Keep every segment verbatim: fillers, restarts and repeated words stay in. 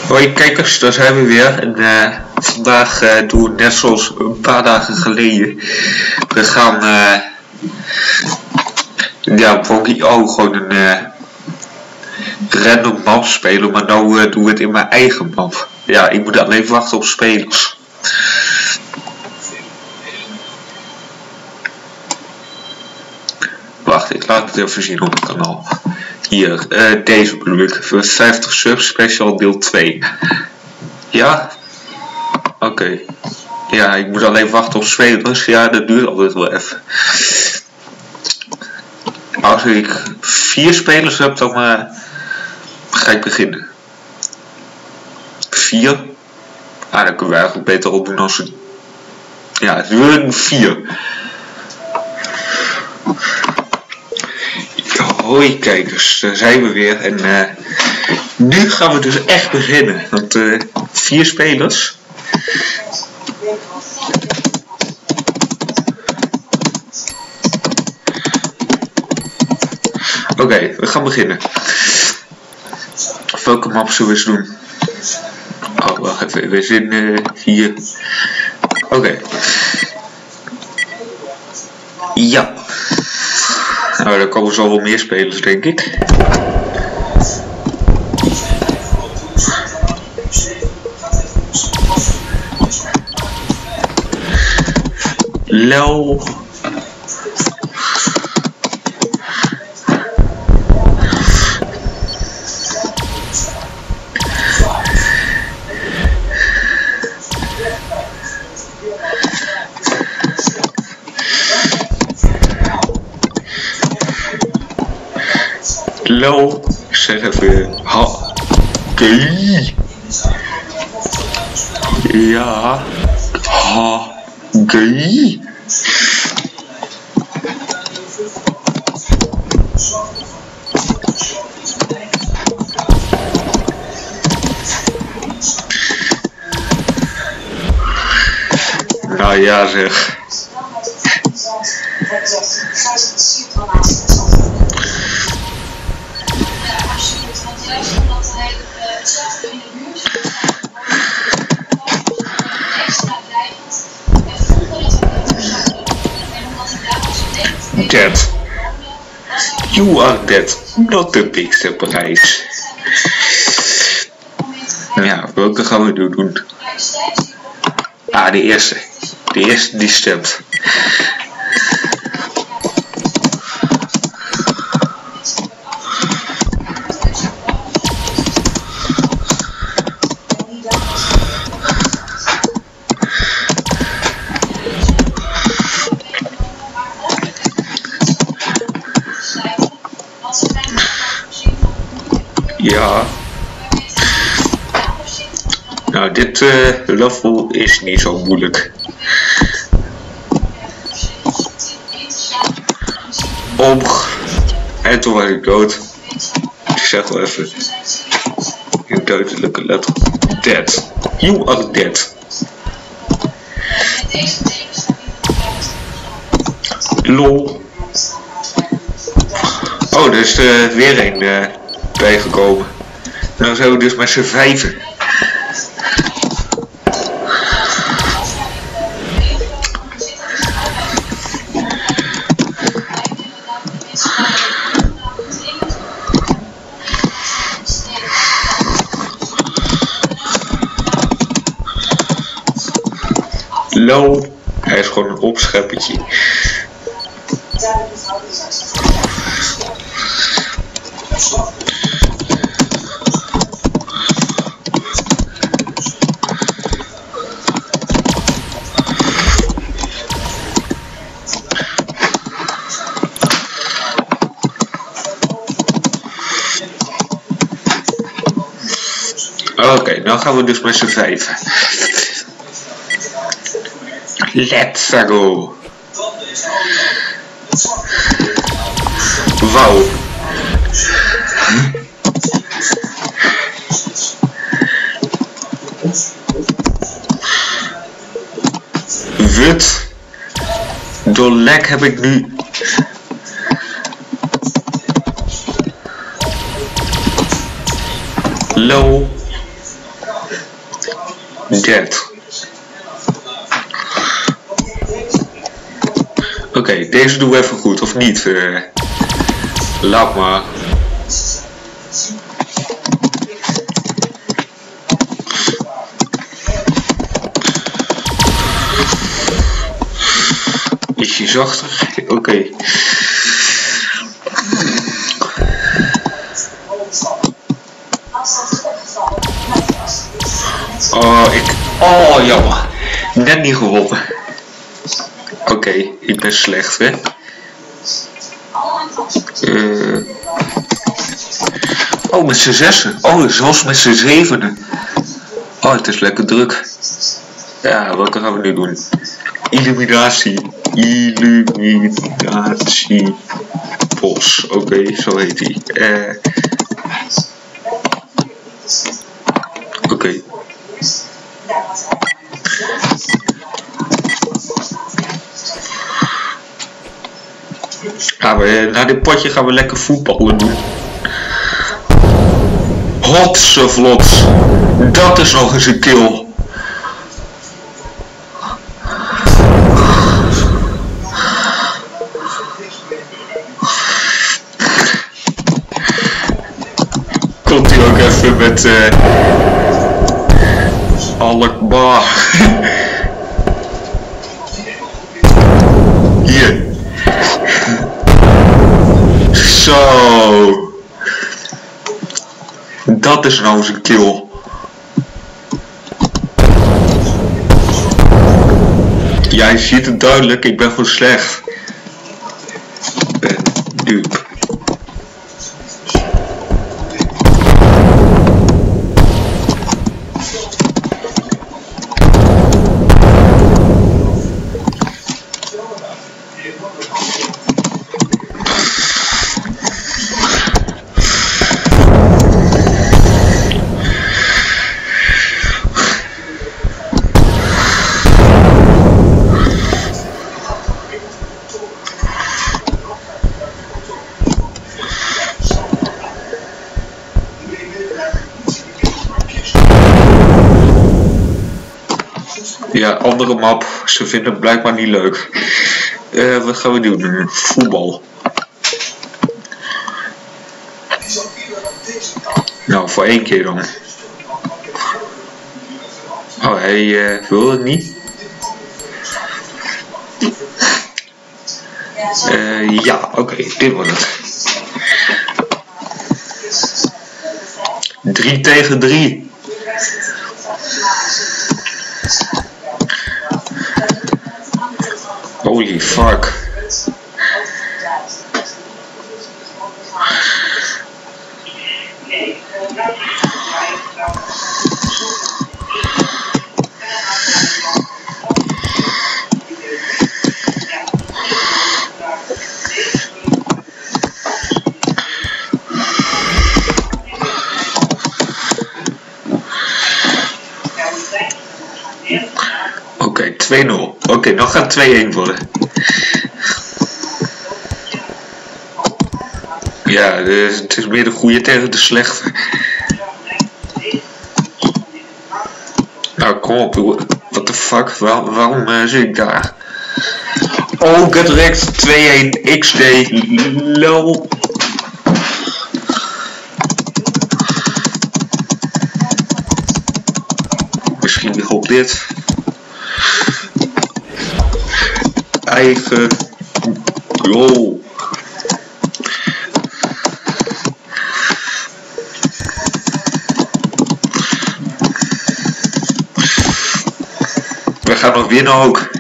Hoi kijkers, daar zijn we weer en uh, vandaag uh, doen we net zoals een paar dagen geleden. We gaan uh, ja, Poki O gewoon een uh, random map spelen, maar nu uh, doen we het in mijn eigen map. Ja, ik moet alleen wachten op spelers. Wacht, ik laat het even zien op het kanaal. Hier, uh, deze bedoel ik. vijftig subs, special deel twee. Ja? Oké. Okay. Ja, ik moet alleen wachten op spelers. Ja, dat duurt altijd wel even. Als ik vier spelers heb, dan uh, ga ik beginnen. Vier? Ah, dan kunnen we eigenlijk beter opdoen als het... Ja, het duurt vier. Hoi kijkers, daar zijn we weer en uh, nu gaan we dus echt beginnen, want uh, vier spelers. Oké, okay, we gaan beginnen. Welke map zullen we eens doen? Oh, wacht even, we zijn uh, hier. Oké. Okay. Ja. Nou, daar komen zo wel meer spelers, denk ik. Lel. Lel, ik zeg even ha, gay. Ja, ha, gay. Nou ja zeg. Dead. You are dead, not the big surprise. Ja, welke gaan we nu doen? Ah, de eerste. De eerste die stemt. Ja. Nou, dit uh, level is niet zo moeilijk. Om. En toen was ik dood. Ik zeg wel even. In duidelijke letter. Dead. You are dead. Lol. Oh, er is uh, weer een uh, bijgekomen. Nou zijn we dus met z'n vijven. Lol, hij is gewoon een opscheppertje. Oké, okay, nou gaan we dus met z'n vijven. Let's go. Wauw. Wat? Door lek heb ik nu... Low. Dead. Oké, okay, deze doen we even goed, of niet? Uh, laat maar. Ietsje zachter, oké. Okay. Oh, ik... Oh, jammer. Net niet gewonnen. Oké, okay, ik ben slecht, hè. Uh... Oh, met z'n zessen. Oh, zelfs met z'n zevenen. Oh, het is lekker druk. Ja, welke gaan we nu doen? Illuminatie. Illuminatie. Bos. Oké, okay, zo heet hij. Uh... Oké. Okay. Gaan we, na dit potje gaan we lekker voetballen doen. Hotse vlot. Dat is nog eens een kill. Komt hij ook even met uh, Alakbar. Hier. Zo. Dat is nou eens een kill. Ja, je ziet het duidelijk, ik ben gewoon slecht. Ik ben dupe. Ja, andere map. Ze vinden het blijkbaar niet leuk. Uh, wat gaan we doen? Voetbal. Nou, voor één keer dan. Oh, hij uh, wil het niet. Uh, ja, oké, okay, dit wordt het. Drie tegen drie. Holy fuck. Oké, okay, twee nul. Oké, okay, dan gaat het twee-een worden. Ja, dus het is meer de goede tegen de slechte. Nou, kom op, what the fuck, Waar, waarom uh, zit ik daar? Oh, get wrecked, twee-een, X D, lol. Misschien weer op dit. Eigen goal. We gaan nog winnen ook.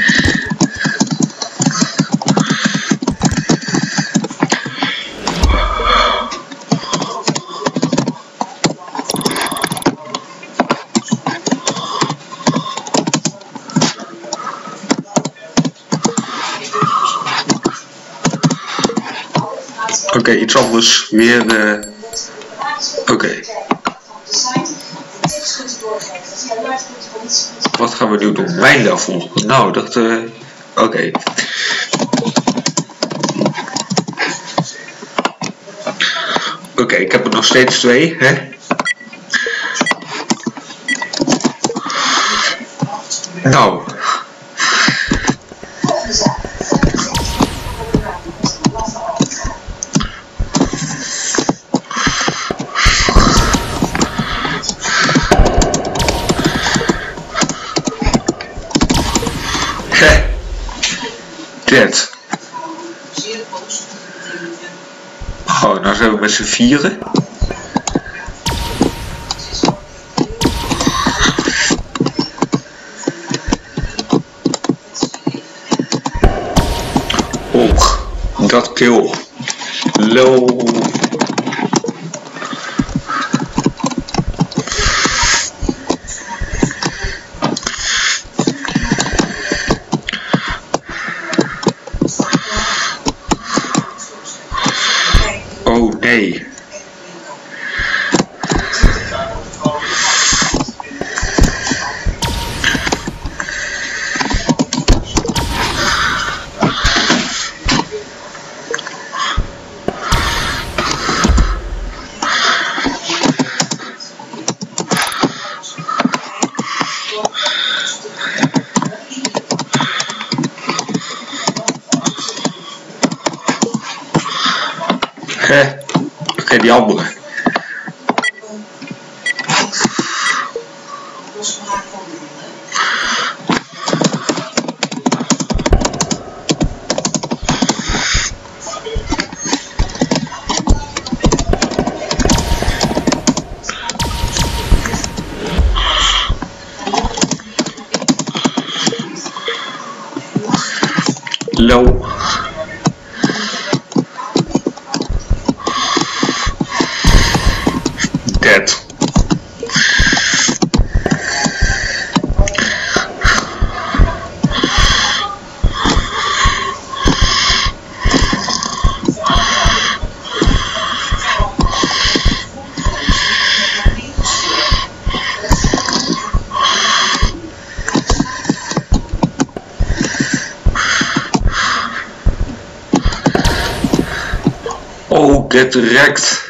Oké, okay, iets anders. Weer. Uh... Oké. Okay. Wat gaan we nu doen? Mijn level. Nou, dat... Uh... Oké. Okay. Oké, okay, ik heb er nog steeds twee, hè? Nou. Hé. Dit. Oh, nou zijn we met z'n vieren. Och, dat kill. Low. Oh nee. Oké, okay, die andere. Low. Dead. Oh, get wrecked.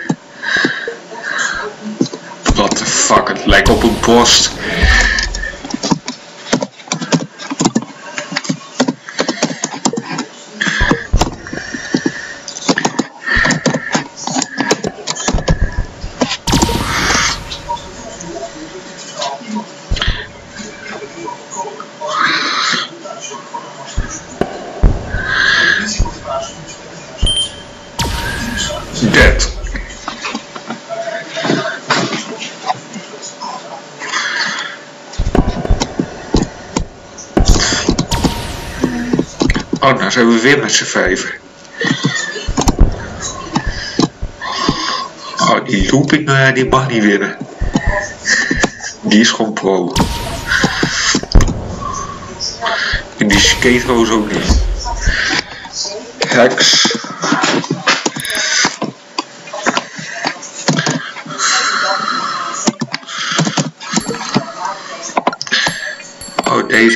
What the fuck, het lijkt op een borst. Dead. Oh, nou zijn we weer met z'n vijven. Oh, die looping uh, die mag niet winnen. Die is gewoon pro. En die skateroos ook niet. Hex. Oh, deze.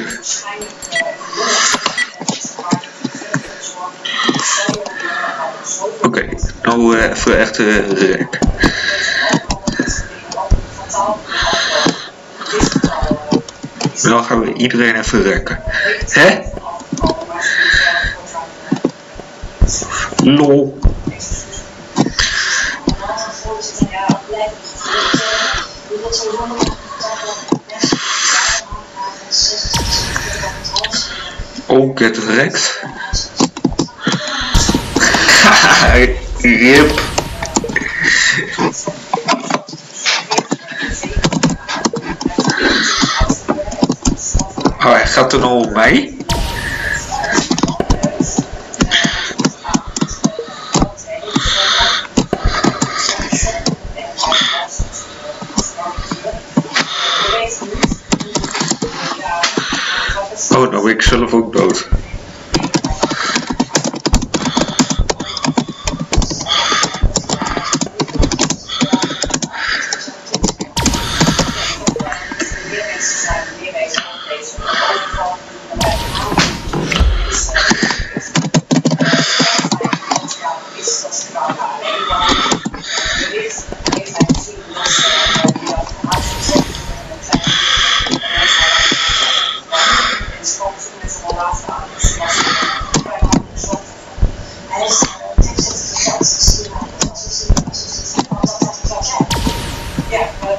Oké, okay, nou uh, even echt uh, rek. Dan gaan we iedereen even rekken. Hè? Lol. Oh, get wrecked. Rip. Oh, hij gaat er nog op mij. Oh, nou ben ik zelf ook dood.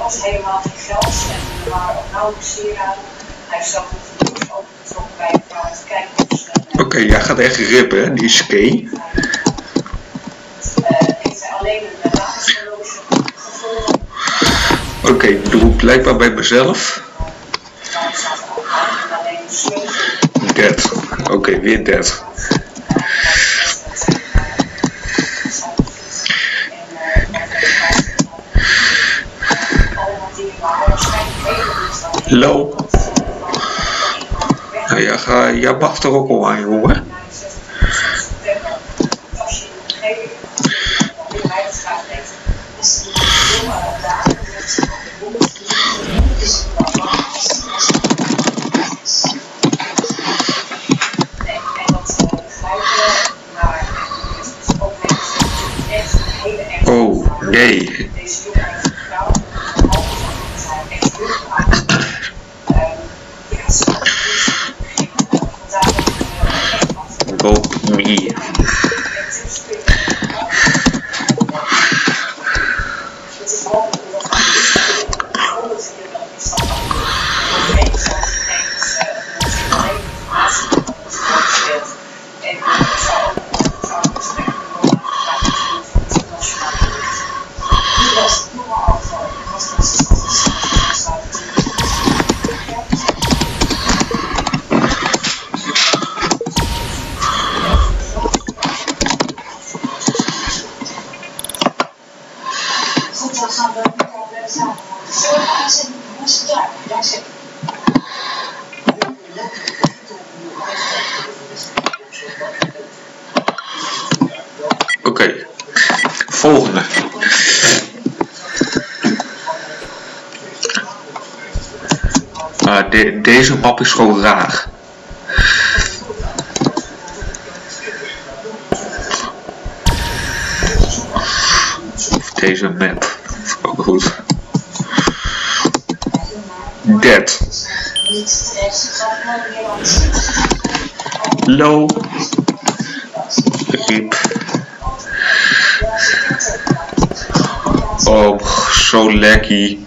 had helemaal geen geld en er waren ook nauwelijks sieraden. Hij is zelf met de doos opengetrokken bij een vrouw te kijken of ze... Oké, okay, jij gaat echt rippen, hè? Die skee. Uh, heeft hij alleen een raadshorloge gevonden. Oké, okay, ik bedoel blijkbaar bij mezelf. Daar staat ook alleen een sleutel. Dead. Oké, okay, weer dead. Hallo. Nou ja, ga, jij mag er ook al aan, jongen. Oh, nee. Help me. Oké, okay. Volgende. Uh, de, deze map is gewoon raar. Of deze map. Ook goed. Dead. Low. Rip. Oh, zo lekker.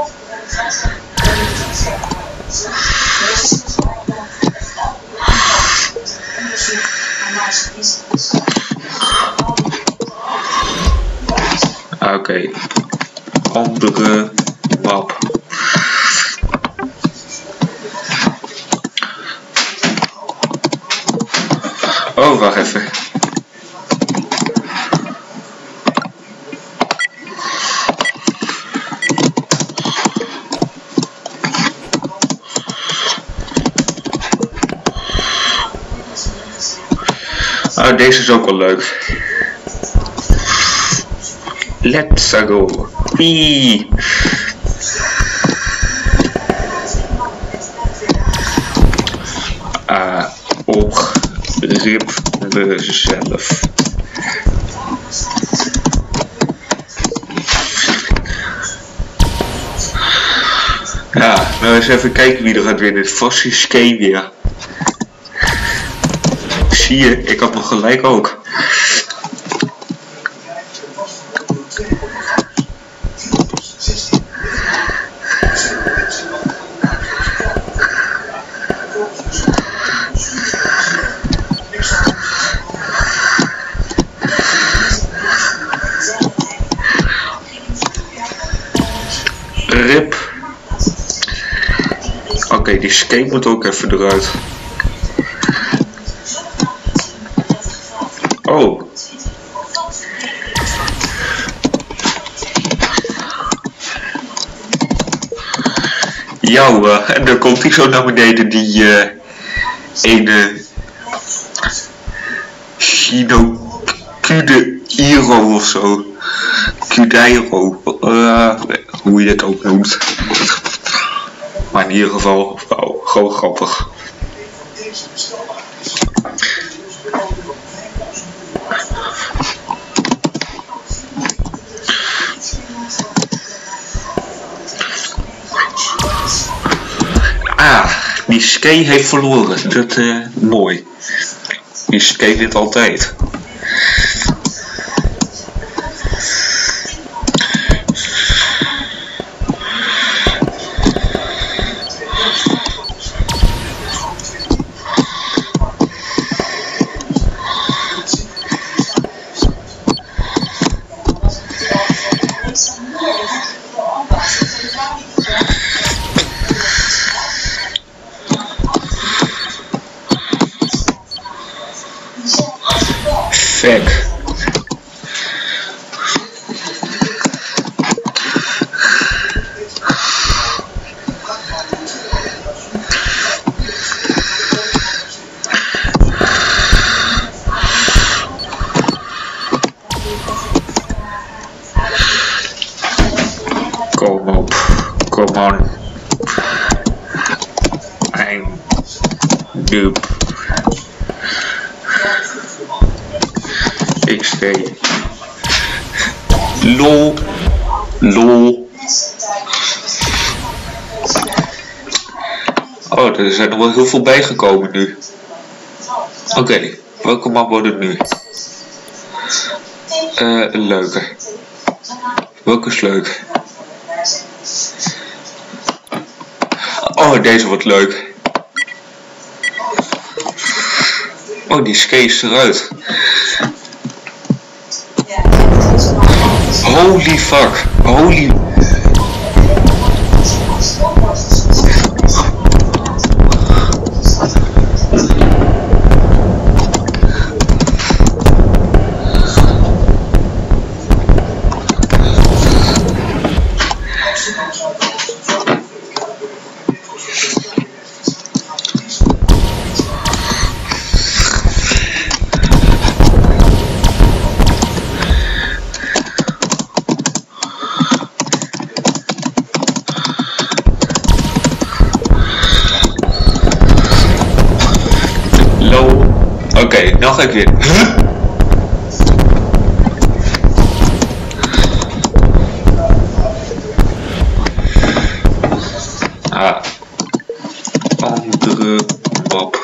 Oké, okay. Andere map. Oh, wacht even. Oh, deze is ook wel leuk. Let's go. Wee. Ah, och, rip mezelf. Ja, nou eens even kijken wie er gaat winnen. Vast is Skee weer. Zie je, ik had nog gelijk ook. Rip. Oké, okay, die skate moet ook even eruit. Oh. Jou, uh, en dan komt hij zo naar beneden, die uh, ene Shinokude Iro of zo. Kudeiro, uh, hoe je het ook noemt. Maar in ieder geval, nou, gewoon grappig. Ah, die Skee heeft verloren. Dat uh, mooi. Die Skee wint altijd. Fuck. Kom op, kom on. I'm noob. X twee. Lol. Lol. Oh, er zijn er wel heel veel bijgekomen nu. Oké, okay, welke map wordt het nu? Uh, een leuke. Welke is leuk? Oh, deze wordt leuk. Oh, die skate is eruit. Holy fuck. Holy... Oké, okay, nou ga ik weer. Huh? Ah. Andere map.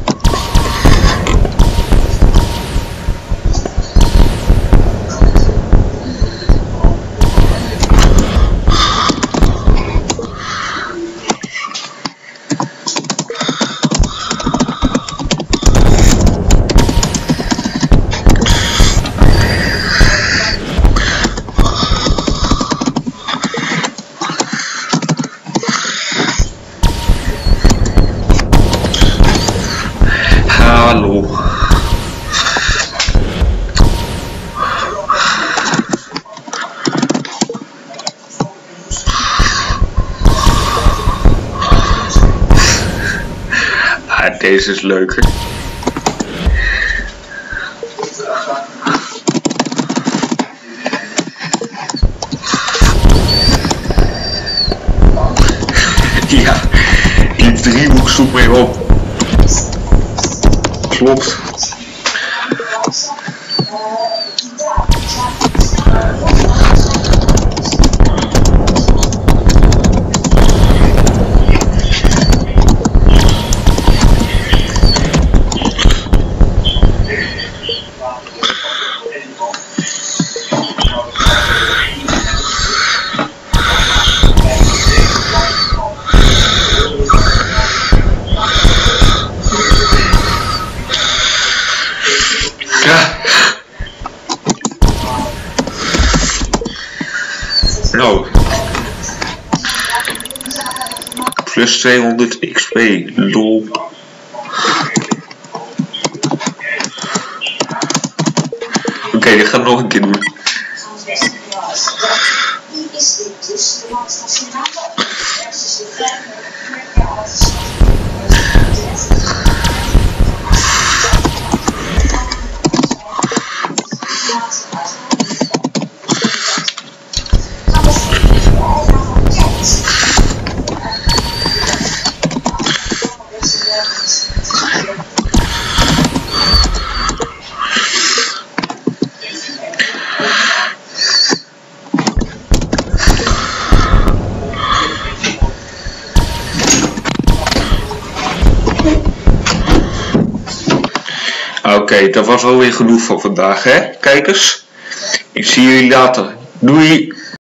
Hallo. Ah, deze is leuker. Ja, die driehoek zoekt mij op. Klopt. Nou, plus tweehonderd X P, lol. Oké, okay, dit gaan we nog een keer doen. Oké, okay, dat was alweer genoeg voor vandaag, hè, kijkers. Ik zie jullie later. Doei!